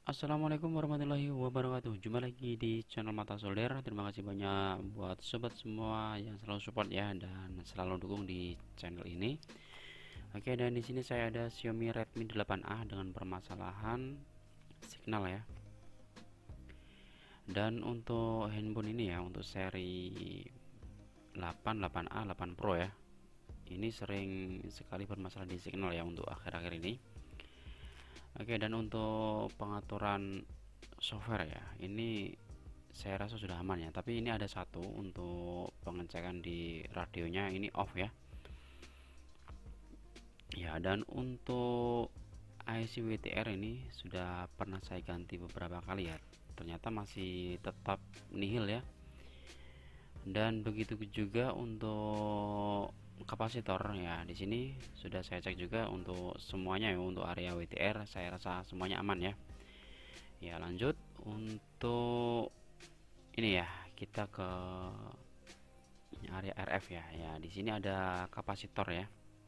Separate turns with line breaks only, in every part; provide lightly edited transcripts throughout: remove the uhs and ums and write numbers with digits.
Assalamualaikum warahmatullahi wabarakatuh. Jumpa lagi di channel Mata Solder. Terima kasih banyak buat sobat semua yang selalu support ya dan selalu dukung di channel ini. Oke, dan di sini saya ada Xiaomi Redmi 8A dengan permasalahan signal ya. Dan untuk handphone ini ya, untuk seri 8, 8A, 8 Pro ya. Ini sering sekali bermasalah di signal ya untuk akhir-akhir ini. Oke, dan untuk pengaturan software ya, ini saya rasa sudah aman ya, tapi ini ada satu untuk pengecekan di radionya ini off ya. Ya, dan untuk IC WTR ini sudah pernah saya ganti beberapa kali ya, ternyata masih tetap nihil ya. Dan begitu juga untuk kapasitor ya, di sini sudah saya cek juga untuk semuanya ya, untuk area WTR saya rasa semuanya aman ya. Ya, lanjut untuk ini ya, kita ke area RF ya. Ya, di sini ada kapasitor ya.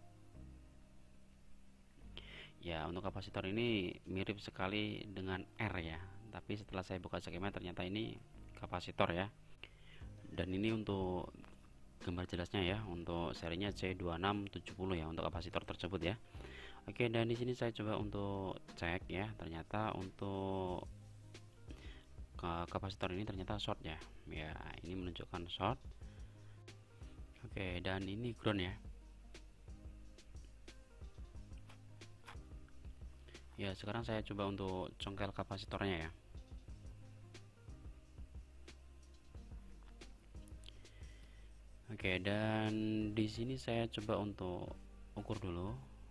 Ya, untuk kapasitor ini mirip sekali dengan R ya. Tapi setelah saya buka skema ternyata ini kapasitor ya. Dan ini untuk gambar jelasnya ya, untuk serinya C2670 ya untuk kapasitor tersebut ya. Oke, dan di sini saya coba untuk cek ya, ternyata untuk kapasitor ini ternyata short ya. Ya, ini menunjukkan short. Oke, dan ini ground ya. Ya, sekarang saya coba untuk congkel kapasitornya ya. Oke, dan di sini saya coba untuk ukur dulu.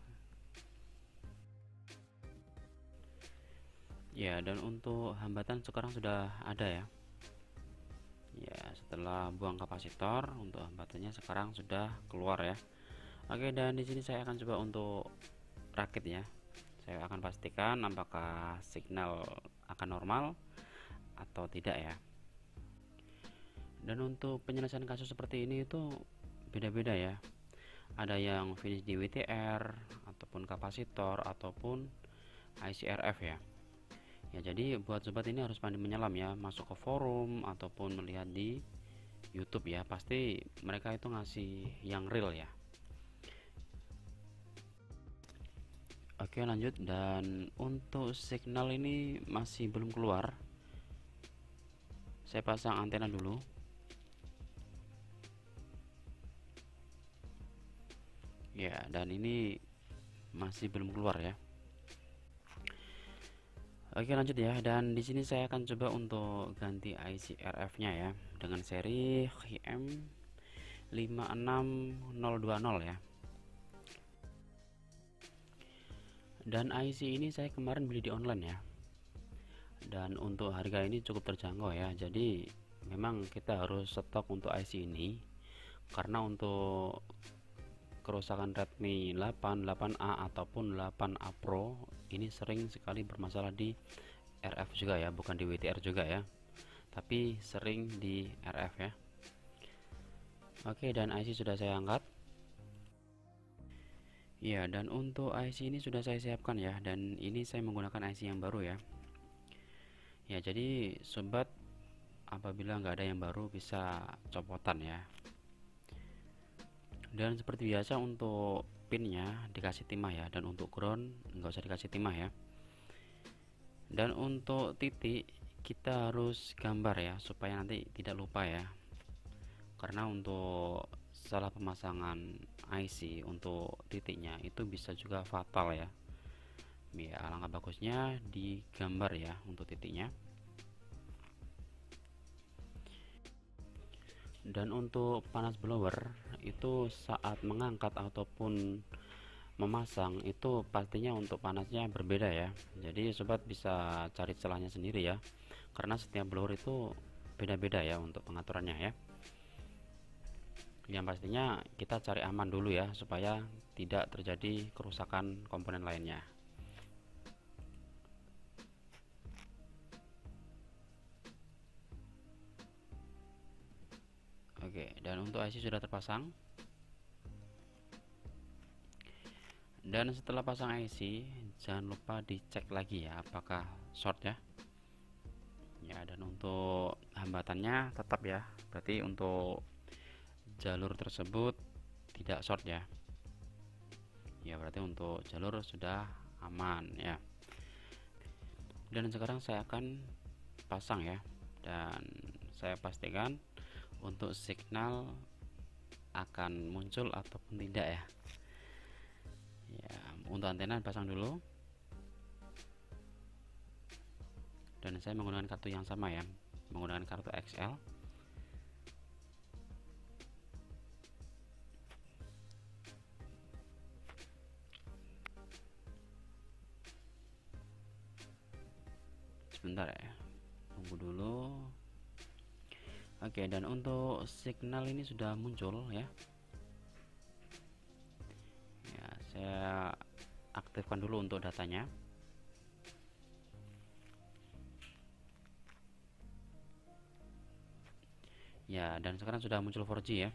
Ya, dan untuk hambatan sekarang sudah ada ya. Ya, setelah buang kapasitor, untuk hambatannya sekarang sudah keluar ya. Oke, dan di sini saya akan coba untuk rakit ya. Saya akan pastikan apakah signal akan normal atau tidak ya. Dan untuk penyelesaian kasus seperti ini itu beda-beda ya. Ada yang finish di WTR ataupun kapasitor ataupun ICRF ya. Ya, jadi buat sobat ini harus pandai menyelam ya, masuk ke forum ataupun melihat di YouTube ya. Pasti mereka itu ngasih yang real ya. Oke, lanjut. Dan untuk signal ini masih belum keluar. Saya pasang antena dulu. Ya, dan ini masih belum keluar ya. Oke, lanjut ya. Dan di sini saya akan coba untuk ganti IC RF-nya ya dengan seri HM56020 ya. Dan IC ini saya kemarin beli di online ya. Dan untuk harga ini cukup terjangkau ya. Jadi memang kita harus stok untuk IC ini karena untuk kerusakan Redmi 8, 8A ataupun 8A Pro ini sering sekali bermasalah di RF juga ya, bukan di WTR juga ya, tapi sering di RF ya. Oke, dan IC sudah saya angkat. Ya, dan untuk IC ini sudah saya siapkan ya, dan ini saya menggunakan IC yang baru ya. Ya, jadi sobat apabila nggak ada yang baru bisa copotan ya. Dan seperti biasa untuk pinnya dikasih timah ya, dan untuk ground nggak usah dikasih timah ya. Dan untuk titik kita harus gambar ya supaya nanti tidak lupa ya, karena untuk salah pemasangan IC untuk titiknya itu bisa juga fatal ya. Ya, alangkah bagusnya digambar ya untuk titiknya. Dan untuk panas blower itu saat mengangkat ataupun memasang itu pastinya untuk panasnya berbeda ya. Jadi sobat bisa cari celahnya sendiri ya, karena setiap blower itu beda-beda ya untuk pengaturannya ya. Yang pastinya kita cari aman dulu ya supaya tidak terjadi kerusakan komponen lainnya. Oke, dan untuk IC sudah terpasang. Dan setelah pasang IC jangan lupa dicek lagi ya apakah short ya. Ya, dan untuk hambatannya tetap ya, berarti untuk jalur tersebut tidak short ya. Ya, berarti untuk jalur sudah aman ya. Dan sekarang saya akan pasang ya, dan saya pastikan untuk signal akan muncul ataupun tidak ya. Ya, untuk antena pasang dulu, dan saya menggunakan kartu yang sama ya, menggunakan kartu XL. Sebentar ya, tunggu dulu. Oke, dan untuk signal ini sudah muncul ya. Ya, saya aktifkan dulu untuk datanya. Ya, dan sekarang sudah muncul 4G ya.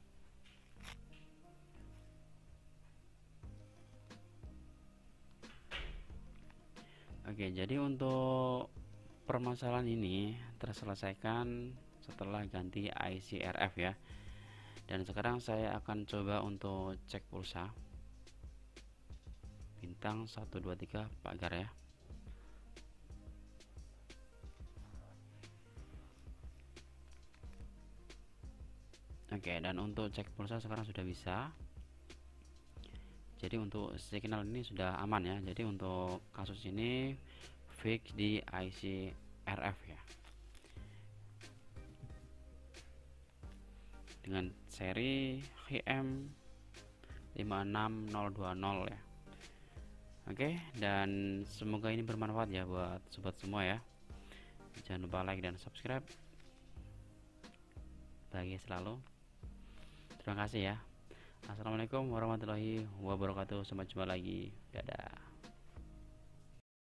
Oke, jadi untuk permasalahan ini terselesaikan setelah ganti IC RF ya. Dan sekarang saya akan coba untuk cek pulsa bintang 123 pagar ya. Oke, dan untuk cek pulsa sekarang sudah bisa. Jadi untuk signal ini sudah aman ya. Jadi untuk kasus ini fix di IC RF ya, dengan seri HM56020 ya. Oke, dan semoga ini bermanfaat ya buat sobat semua ya. Jangan lupa like dan subscribe. Bahagia selalu. Terima kasih ya. Assalamualaikum warahmatullahi wabarakatuh. Sampai jumpa lagi. Dadah.